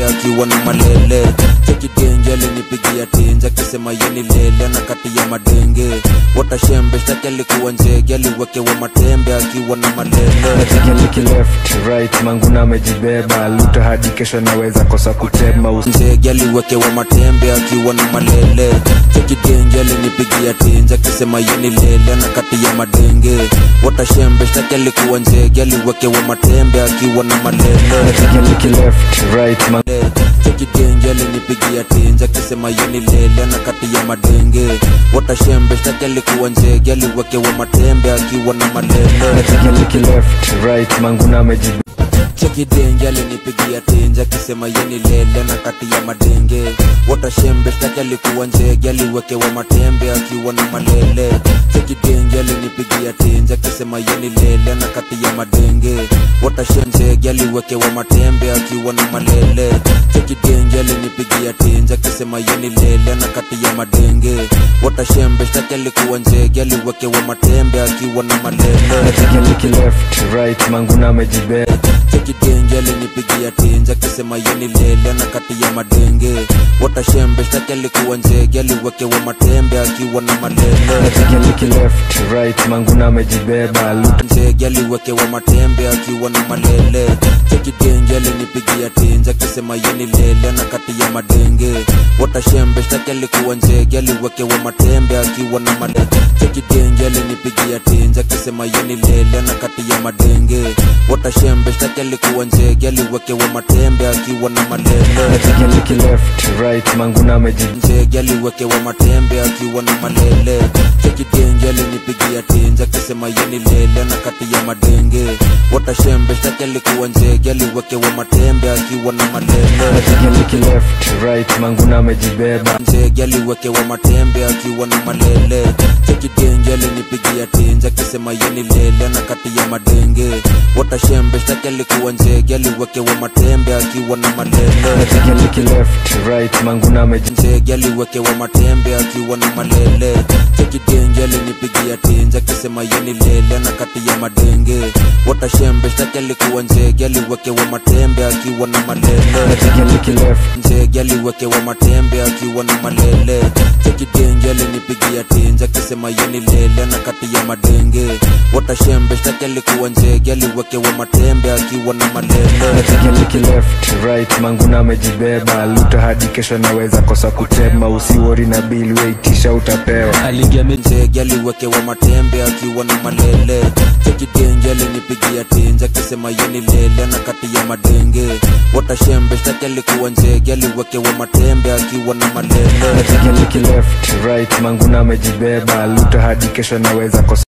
matembe akiwa na malele. Cheki denge alinipigia tinja kisema yeni lele na kati ya madenge. Watashembe shtaki alikuwa njege aliwekewa matembe akiwa na malele. Niki left right manguna amejibeba luta hadi kesho naweza kosa kutema. Njege aliwekewa matembe akiwa na malele. Cheki denge alinipigia tinja kisema yeni lele na kati ya madenge. Watashembe shtaki alikuwa njege aliwekewa matembe akiwa na malele. Niki left right manguna Cheki denge alinipigia tinja kisema yeni lele na kati ya madenge. Watashembe shtaki alikuwa njege aliwekewa matembe akiwa na malele. Niki left right manguna amejibeba. Cheki denge alinipigia tinja kisema yeni lele na kati ya madenge. Watashembe shtaki alikuwa njege aliwekewa matembe akiwa na malele. Cheki denge alinipigia tinja kisema yeni lele na kati ya madenge. Watashembe njege aliwekewa matembe akiwa na malele. Cheki denge alinipigia tinja kisema yeni lele na kati ya madenge. Watashembe shtaki alikuwa njege aliwekewa matembe akiwa na malele. Niki left right manguna amejibeba. Cheki denge alinipigia tinja kisema yeni lele na kati ya madenge. Watashembe shtaki alikuwa njege aliwekewa matembe akiwa na malele. Niki left right manguna amejibeba luta njege aliwekewa matembe akiwa na malele. Cheki denge alinipigia tinja kisema yeni lele na kati ya madenge. Watashembe shtaki alikuwa njege aliwekewa matembe akiwa na malele. Cheki denge alinipigia tinja kisema yeni lele na kati ya madenge. Watashembe shtaki alikuwa njege aliwekewa matembe akiwa na malele. Niki left right manguna amejibeba. Njege aliwekewa matembe akiwa na malele. Cheki denge alinipigia tinja kisema yeni lele na kati ya madenge. Watashembe shtaki alikuwa njege aliwekewa matembe akiwa na malele. Niki left right manguna amejibeba. Njege aliwekewa matembe akiwa na malele. Cheki denge alinipigia tinja kisema yeni lele na kati ya madenge. Watashembe shtaki alikuwa njege aliwekewa matembe akiwa na malele. Niki left right manguna amejibeba. Njege aliwekewa matembe akiwa na malele. Cheki denge alinipigia tinja kisema yeni lele na kati ya madenge. Watashembe shtaki alikuwa njege aliwekewa matembe akiwa na malele. Niki left Njege aliwekewa matembe akiwa na malele. Cheki denge alinipigia tinja kisema yeni lele na kati ya madenge. Watashembe shtaki alikuwa njege aliwekewa matembe akiwa na malele. Niki left right manguna amejibeba luta hadi kesho naweza kosa kutema. Usiwori na bill weitisha utapewa. Njege aliwekewa matembe akiwa na malele. Cheki denge alinipigia tinja kisema yeni lele na kati ya madenge. Watashembe shtaki alikuwa njege aliwekewa matembe akiwa na malele. Niki left right manguna amejibeba luta hadi kesho naweza kosa